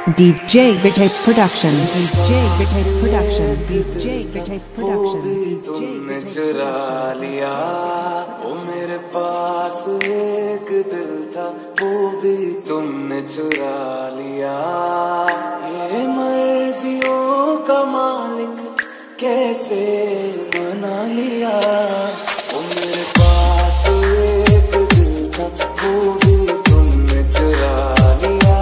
DJ Vijay Production, DJ Vijay Production, DJ Vijay Production, तुमने चुरा लिया। वो मेरे पास एक दिल था, वो भी तुमने चुरा लिया। ये मर्जियों का मालिक कैसे बना लिया। वो मेरे पास एक दिल था, वो भी तुमने चुरा लिया।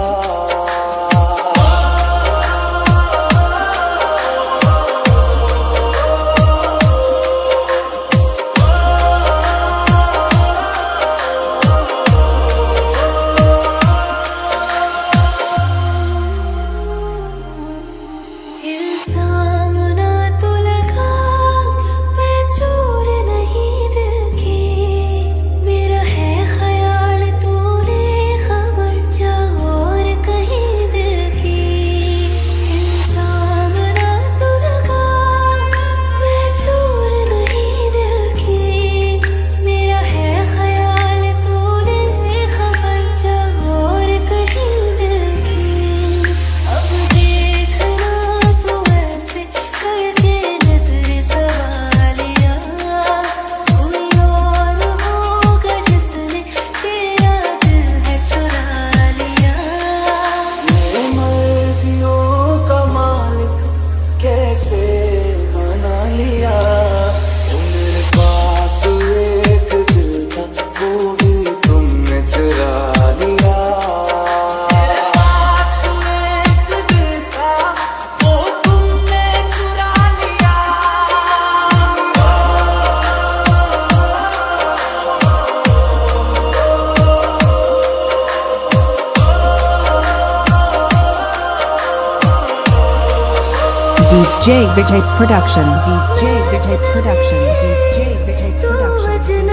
DJ Vijay Production, DJ Vijay Production, DJ Vijay Production.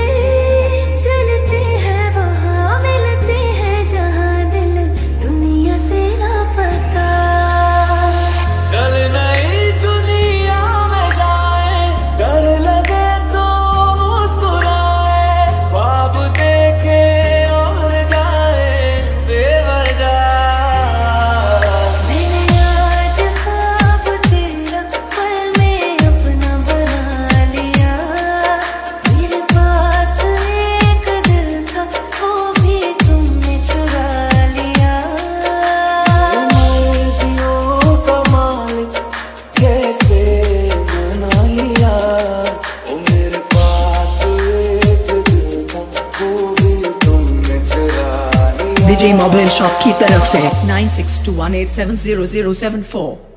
चलते हैं वहाँ मिलते हैं जहाँ दिल दुनिया से लापता। चल नई दुनिया में जाए, डर लगे तो मुस्कुराए, ख्वाब देखे और गाए बेवजह। मैंने आज ख्वाब तेरा पल में अपना बना लिया। मेरे पास एक दिल था, वो भी तुमने चुरा लिया। मर्जियों का मालिक कैसे बना लिया। वो मेरे पास एक दिल था, वो भी तुमने चुरा लिया। विजय मोबाइल शॉप की तरफ से 9621870074